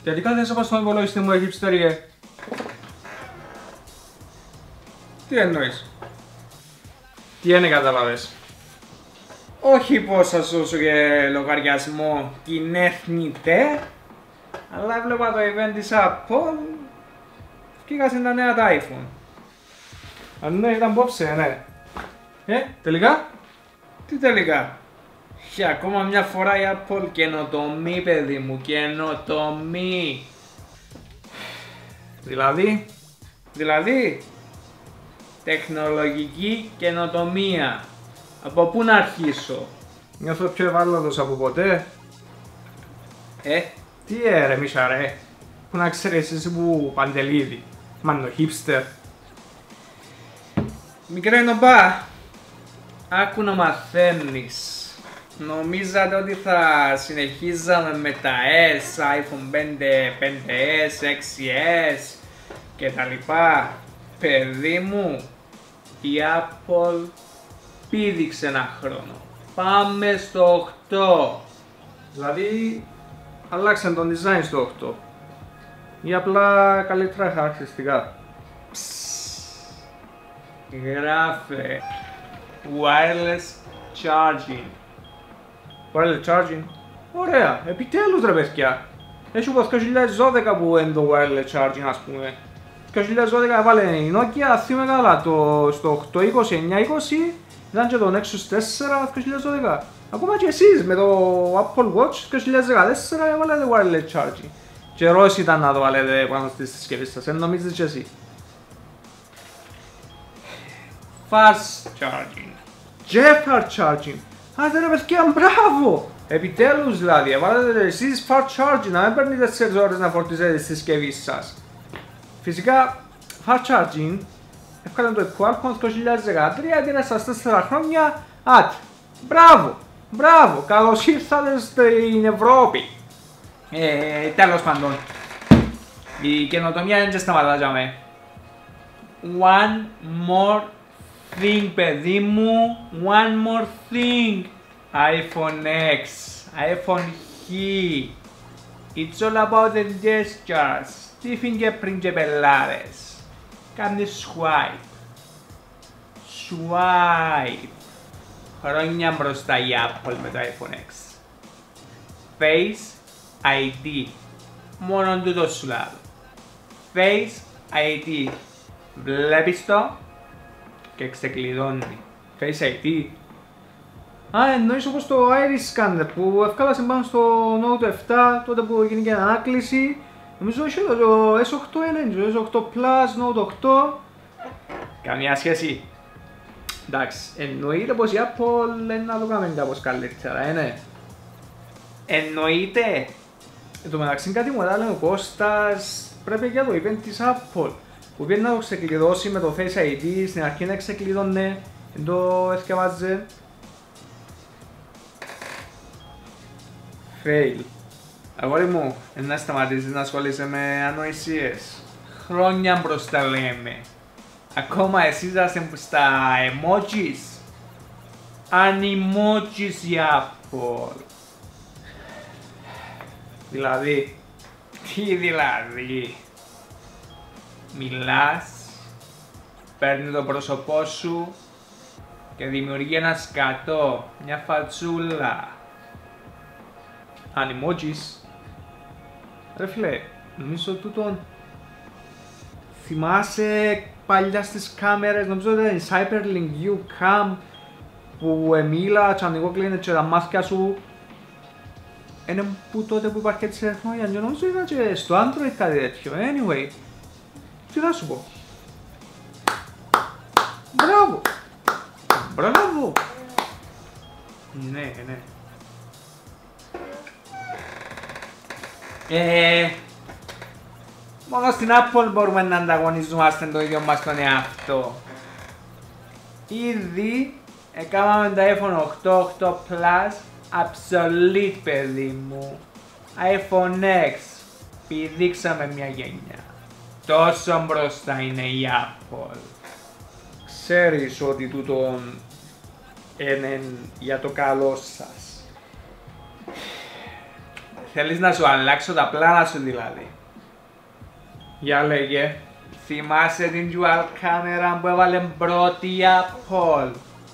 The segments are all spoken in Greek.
Γιατί κάθεσαι από στον υπολογιστή μου, hipster. Τι εννοείς? Τι είναι καταλάβες? Όχι πως θα σώσω και λογαριασμό κοινέθνητε, αλλά έβλεπα το event της Apple και είχα τα νέα τα iPhone. Αν ναι, ήταν πόψε, ναι. Τελικά? Τι τελικά? Και ακόμα μια φορά η Apple καινοτομή, παιδί μου, καινοτομή. Δηλαδή, τεχνολογική καινοτομία. Από πού να αρχίσω? Νιώθω πιο ευάλωτος από ποτέ. Τι ρε Μίσα ρε. Πού να ξέρεις εσύ που Παντελίδη. Μάνο hipster. Μικρέ νομπά. Άκου να μαθαίνεις. Νομίζατε ότι θα συνεχίζαμε με τα S, iPhone 5, 5S, 6S και τα λοιπά? Παιδί μου, η Apple πήδηξε ένα χρόνο. Πάμε στο 8. Δηλαδή, αλλάξαν τον design στο 8. Ή απλά καλύτερα χαρακτηριστικά. Γράφε wireless charging. Wireless charging. Ωραία, επιτέλους ρε παιδιά. Έχει από το 2012 που είναι το wireless charging, ας πούμε. Το 2012 έβαλε η Nokia, θυμάμαι καλά, στο 8, 20, 9, 20 ήταν και το Nexus 4 το 2012. Ακόμα και εσείς με το Apple Watch το 2014 έβαλετε wireless charging. Καιρός ήταν να το βάλετε πάνω στη συσκευή σας, εν νομίζετε και εσύ. Fast charging. Και fast charging. Άντε ρε παιδιά, μπράβο! Επιτέλους δηλαδή, έβαλετε εσείς fast charging, να μην παίρνετε 4 ώρες να φορτίζετε τη συσκευή σας. Φυσικά, fast charging έφκανε το Qualcomm το 2013, πήρε στα 4 χρόνια. Άτε, μπράβο, καλώς ήρθατε στην Ευρώπη. Τέλος πάντων, η καινοτομία δεν σταματάζαμε. One more thing, παιδί μου, one more thing. iPhone X, iPhone X. It's all about the gestures. Τι fingerprint και πελάρες. Κάνει swipe. Χρόνια μπροστά η Apple με το iPhone X. Face ID. Μόνον τούτο σου λέω. Face ID. Βλέπεις το και ξεκλειδώνει. Face ID. Εννοείς όπως το Iris Scanner που ευκάλασε πάνω στο Note 7 τότε που έγινε και ανάκληση. Νομίζω είχε το S8 είναι, το S8 Plus, Note 8. Καμία σχέση. Εντάξει, εννοείται πως η Apple είναι να το κάνουμε κάπως καλύτερα, είναι. Εννοείται. Εν τω μεταξύ κάτι μου έλεγε ο Κώστας, πρέπει για το event της Apple που πήγαινε να το ξεκλειδώσει με το Face ID, στην αρχή να ξεκλειδώνε, δεν το εθιαβάζε. Fail. Αγόρι μου, να σταματήσεις να ασχολείσαι με ανοησίες. Χρόνια μπροστά λέμε. Ακόμα εσείς είσαστε στα emojis. Animojis η Apple. Δηλαδή, τι δηλαδή? Μιλάς, παίρνει το πρόσωπό σου και δημιουργεί ένα σκατό, μια φατσούλα. Animojis. Ρε φίλε, νομίζω τούτον θυμάσαι παλιά στις κάμερες, νομίζω ότι ήταν η Cyberlink U-Cam που μίλα και ανοίγω κλείνε και τα μάτια σου. Είναι που τότε που υπάρχει έτσι τεχνολογία, και νομίζω ήταν και στο Android κάτι τέτοιο. Anyway, τι θα σου πω? Μπράβο! Ναι. Μόνο στην Apple μπορούμε να ανταγωνιζόμαστε το ίδιο μας τον εαυτό. Ήδη έκαναμε το iPhone 8, 8 Plus, obsolete παιδί μου. iPhone X, πηδήξαμε μια γενιά. Τόσο μπροστά είναι η Apple. Ξέρεις ότι τούτον είναι για το καλό σας. Θέλεις να σου αλλάξω τα πλάνα σου δηλαδή. Για λέγε. Θυμάσαι την dual camera που έβαλε πρώτη η Apple.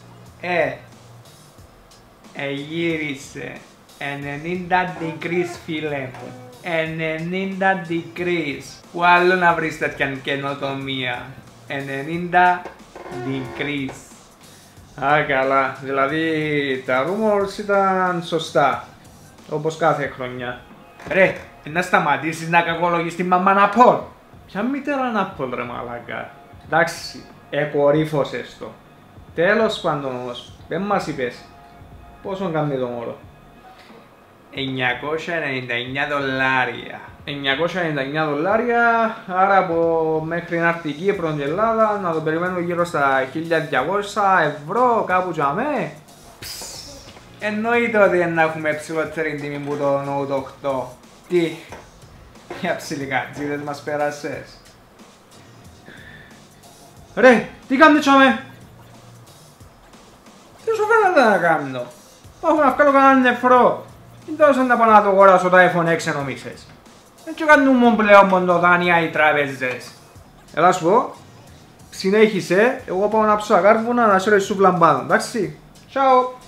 Γύρισε 90 degrees φίλε μου. 90 degrees. Που άλλο να βρεις τέτοια καινοτομία. 90 degrees. Α, καλά. Δηλαδή τα rumors ήταν σωστά. Όπως κάθε χρονιά. Ρε, να σταματήσεις να κακολογείς τη μαμά να πω. Ποια μητέρα να πω ρε μαλάκα. Εντάξει, εκορύφωσες το. Τέλος πάντων όμως, δεν μας είπες. Πόσο κάνει το μωρό. $999. $999, άρα από μέχρι να έρθει η Κύπρο και Ελλάδα να το περιμένω γύρω στα 1200 ευρώ κάπου τζαμέ. Εννοείται ότι δεν έχουμε ψηλότερη τιμή που το Note 8. Τι, για ψιλικατζίδες μας πέρασες. Ρε, τι κάνετε τσάμε. Τι σου φαίνεται να κάνω. Πάω να βγάλω κανέναν νεφρό. Δεν τόσο να πάω να το αγοράσω το iPhone 6 νομίζεις. Έτσι κάνουν πλέον μοντοδάνεια οι τράπεζες. Έλα σου πω. Συνέχισε, εγώ πάω να ψω αγάρβουνα να σέρω η σούβλα μπάνω, εντάξει. Ciao.